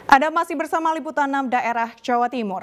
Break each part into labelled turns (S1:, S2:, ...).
S1: Anda masih bersama Liputan 6 Daerah Jawa Timur.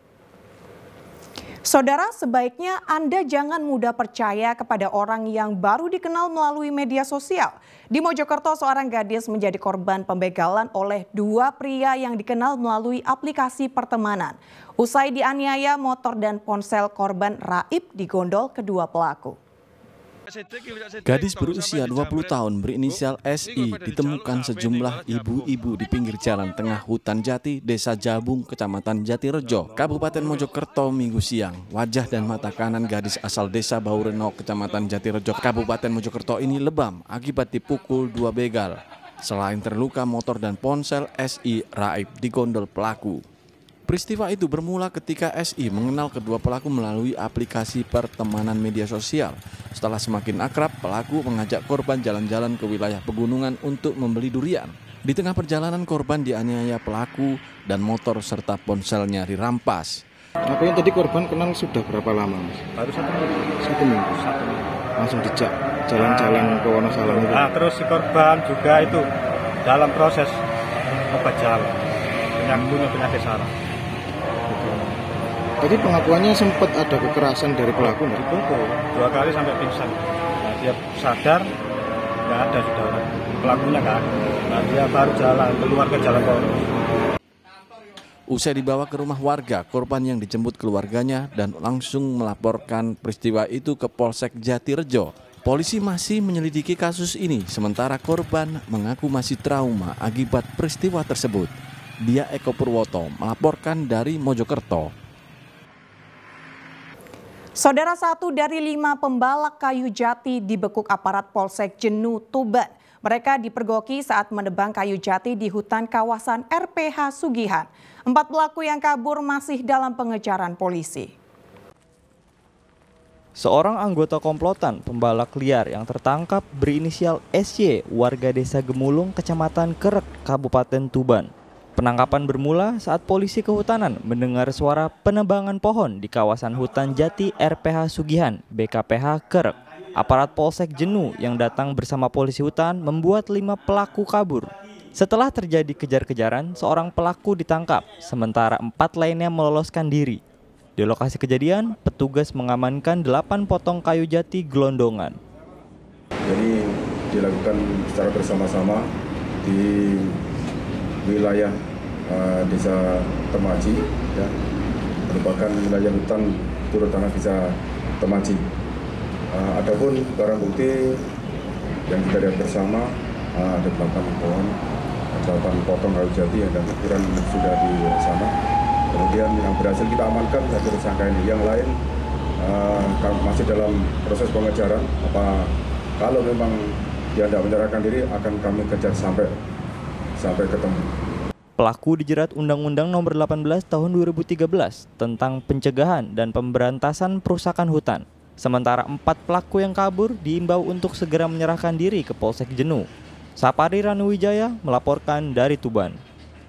S1: Saudara, sebaiknya Anda jangan mudah percaya kepada orang yang baru dikenal melalui media sosial. Di Mojokerto, seorang gadis menjadi korban pembegalan oleh dua pria yang dikenal melalui aplikasi pertemanan. Usai dianiaya, motor dan ponsel korban raib digondol kedua pelaku.
S2: Gadis berusia 20 tahun berinisial SI ditemukan sejumlah ibu-ibu di pinggir jalan tengah hutan jati, Desa Jabung, Kecamatan Jatirejo, Kabupaten Mojokerto Minggu siang. Wajah dan mata kanan gadis asal Desa Baureno, Kecamatan Jatirejo, Kabupaten Mojokerto ini lebam akibat dipukul dua begal. Selain terluka, motor dan ponsel SI raib digondol pelaku. Peristiwa itu bermula ketika SI mengenal kedua pelaku melalui aplikasi pertemanan media sosial. Setelah semakin akrab, pelaku mengajak korban jalan-jalan ke wilayah pegunungan untuk membeli durian. Di tengah perjalanan, korban dianiaya pelaku dan motor serta ponselnya dirampas.
S3: Makanya tadi korban kenal sudah berapa lama, Mas?
S4: Baru 1 minggu.
S3: 1 minggu. Langsung dijak jalan-jalan ke Wonosalam itu.
S4: Nah, terus si korban juga itu dalam proses obat jalan, penyakit saraf.
S3: Tadi pengakuannya sempat ada kekerasan dari pelaku, nggak?
S4: Dipukul 2 kali sampai pingsan. Nah, dia sadar, nggak ada sudah orang. Pelakunya nggak ada. Nah, dia baru jalan keluar ke jalan poros.
S2: Usai dibawa ke rumah warga, korban yang dijemput keluarganya dan langsung melaporkan peristiwa itu ke Polsek Jatirejo. Polisi masih menyelidiki kasus ini, sementara korban mengaku masih trauma akibat peristiwa tersebut. Dia Eko Purwoto melaporkan dari Mojokerto.
S1: Saudara, 1 dari 5 pembalak kayu jati dibekuk aparat Polsek Jenuh, Tuban. Mereka dipergoki saat menebang kayu jati di hutan kawasan RPH Sugihan. 4 pelaku yang kabur masih dalam pengejaran polisi.
S5: Seorang anggota komplotan pembalak liar yang tertangkap berinisial SY, warga Desa Gemulung, Kecamatan Kerek, Kabupaten Tuban. Penangkapan bermula saat polisi kehutanan mendengar suara penebangan pohon di kawasan hutan jati RPH Sugihan, BKPH Kerek. Aparat Polsek Jenuh yang datang bersama polisi hutan membuat 5 pelaku kabur. Setelah terjadi kejar-kejaran, seorang pelaku ditangkap, sementara 4 lainnya meloloskan diri. Di lokasi kejadian, petugas mengamankan 8 potong kayu jati gelondongan.
S6: Jadi dilakukan secara bersama-sama di wilayah Desa Temaji, ya, merupakan wilayah hutan turut tanah Desa Temaji. Adapun barang bukti yang kita lihat bersama ada 8 potong kayu jati yang dan ukuran sudah di sana. Kemudian yang berhasil kita amankan 1 tersangka ini. Yang lain masih dalam proses pengejaran. Kalau memang dia tidak menyerahkan diri, akan kami kejar sampai ketemu.
S5: Pelaku dijerat Undang-Undang Nomor 18 Tahun 2013 tentang pencegahan dan pemberantasan perusakan hutan. Sementara 4 pelaku yang kabur diimbau untuk segera menyerahkan diri ke Polsek Jenuh. Sapari Ranuwijaya melaporkan dari Tuban.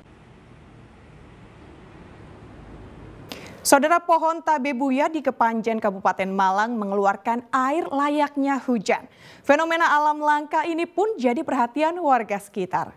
S1: Saudara, pohon tabebuya di Kepanjen Kabupaten Malang mengeluarkan air layaknya hujan. Fenomena alam langka ini pun jadi perhatian warga sekitar.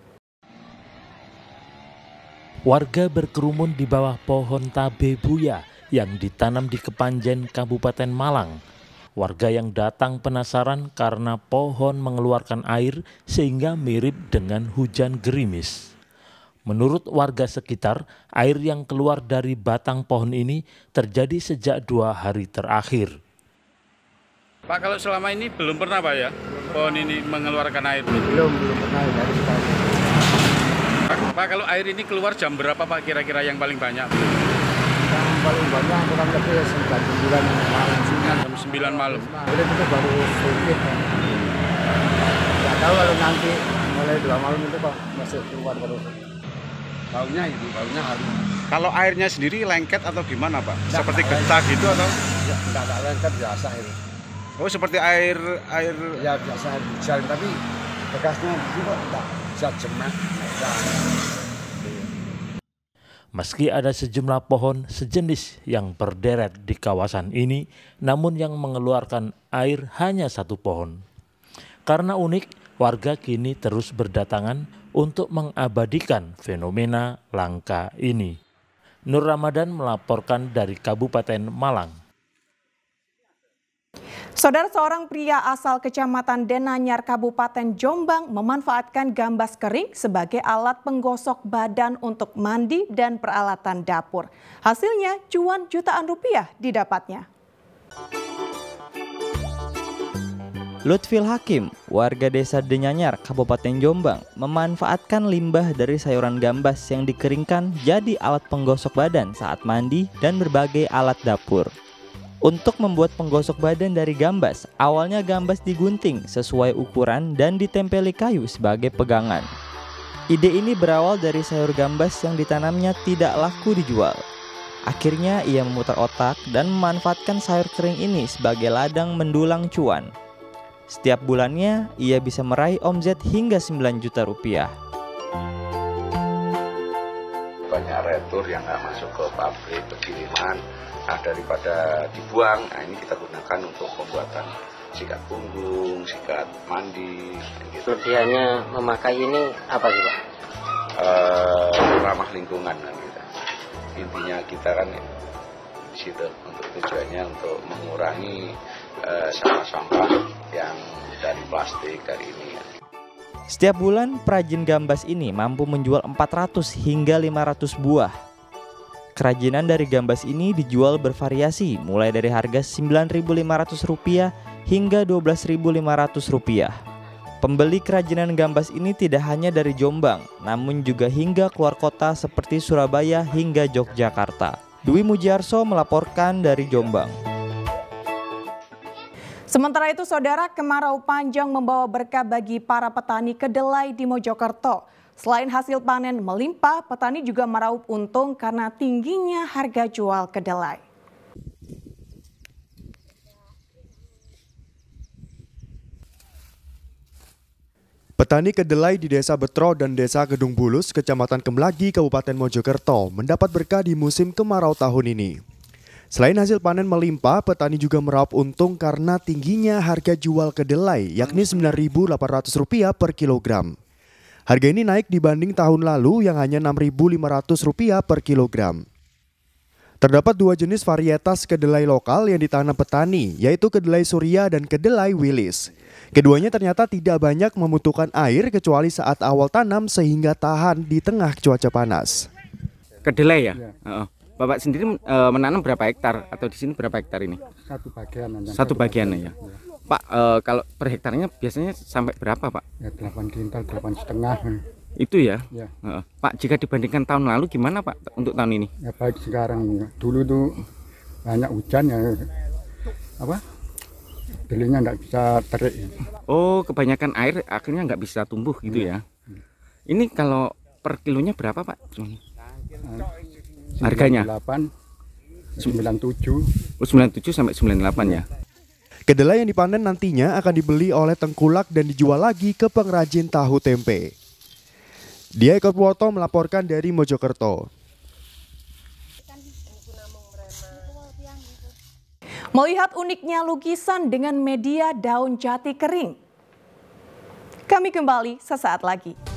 S7: Warga berkerumun di bawah pohon tabebuya yang ditanam di Kepanjen, Kabupaten Malang. Warga yang datang penasaran karena pohon mengeluarkan air sehingga mirip dengan hujan gerimis. Menurut warga sekitar, air yang keluar dari batang pohon ini terjadi sejak 2 hari terakhir.
S8: Pak, kalau selama ini belum pernah Pak ya, pohon ini mengeluarkan air?
S4: Belum pernah dari sekarang.
S8: Pak, kalau air ini keluar jam berapa Pak kira-kira yang paling banyak?
S4: Yang paling banyak kurang lebih 9 malam.
S8: Jam 9 malam.
S4: Itu baru sedikit. Nggak tahu kalau nanti mulai 2 malam itu Pak masih keluar terus.
S8: Baunya harum. Kalau airnya sendiri lengket atau gimana Pak? Seperti getah gitu atau?
S4: Enggak lengket, biasa itu.
S8: Oh, seperti air
S4: Ya biasa air hujan, tapi bekasnya itu kok enggak bisa jemek.
S7: Meski ada sejumlah pohon sejenis yang berderet di kawasan ini, namun yang mengeluarkan air hanya 1 pohon. Karena unik, warga kini terus berdatangan untuk mengabadikan fenomena langka ini. Nur Ramadan melaporkan dari Kabupaten Malang.
S1: Saudara, seorang pria asal Kecamatan Denanyar, Kabupaten Jombang memanfaatkan gambas kering sebagai alat penggosok badan untuk mandi dan peralatan dapur. Hasilnya cuan jutaan rupiah didapatnya.
S5: Lutfil Hakim, warga desa Denanyar, Kabupaten Jombang, memanfaatkan limbah dari sayuran gambas yang dikeringkan jadi alat penggosok badan saat mandi dan berbagai alat dapur. Untuk membuat penggosok badan dari gambas, awalnya gambas digunting sesuai ukuran dan ditempeli kayu sebagai pegangan. Ide ini berawal dari sayur gambas yang ditanamnya tidak laku dijual. Akhirnya ia memutar otak dan memanfaatkan sayur kering ini sebagai ladang mendulang cuan. Setiap bulannya, ia bisa meraih omzet hingga 9 juta rupiah.
S9: Banyak retur yang nggak masuk ke pabrik, pengiriman, daripada dibuang, ini kita gunakan untuk pembuatan sikat punggung, sikat mandi. Gitu.
S10: Kelebihannya memakai ini apa sih Pak?
S9: Ramah lingkungan kan gitu. Intinya kita kan di situ untuk tujuannya untuk mengurangi sampah-sampah yang dari plastik dari ini.
S5: Setiap bulan perajin gambas ini mampu menjual 400 hingga 500 buah. Kerajinan dari gambas ini dijual bervariasi mulai dari harga Rp9.500 hingga Rp12.500. Pembeli kerajinan gambas ini tidak hanya dari Jombang, namun juga hingga keluar kota seperti Surabaya hingga Yogyakarta. Dwi Mujiarso melaporkan dari Jombang.
S1: Sementara itu, saudara, kemarau panjang membawa berkah bagi para petani kedelai di Mojokerto. Selain hasil panen melimpah, petani juga meraup untung karena tingginya harga jual kedelai.
S11: Petani kedelai di Desa Betro dan Desa Gedung Bulus, Kecamatan Kemlagi, Kabupaten Mojokerto, mendapat berkah di musim kemarau tahun ini. Selain hasil panen melimpah, petani juga meraup untung karena tingginya harga jual kedelai, yakni Rp9.800 per kilogram. Harga ini naik dibanding tahun lalu yang hanya Rp6.500 per kilogram. Terdapat dua jenis varietas kedelai lokal yang ditanam petani, yaitu kedelai Surya dan kedelai Wilis. Keduanya ternyata tidak banyak membutuhkan air kecuali saat awal tanam sehingga tahan di tengah cuaca panas.
S12: Kedelai ya? Bapak sendiri menanam berapa hektar atau di sini berapa hektar ini? Satu bagian ya. Pak, kalau per hektarnya biasanya sampai berapa Pak?
S13: Ya 8 kintal, 8,5.
S12: Itu ya? Ya. Pak, jika dibandingkan tahun lalu gimana Pak untuk tahun ini?
S13: Ya baik sekarang. Dulu tuh banyak hujan ya, kedelainya nggak bisa terik.
S12: Oh, kebanyakan air akhirnya nggak bisa tumbuh gitu ya? Ini kalau per kilonya berapa Pak? Harganya?
S13: 97
S12: sampai 98 ya.
S11: Kedelai yang dipanen nantinya akan dibeli oleh tengkulak dan dijual lagi ke pengrajin tahu tempe. Dia Eko Purwoto melaporkan dari Mojokerto.
S1: Melihat uniknya lukisan dengan media daun jati kering. Kami kembali sesaat lagi.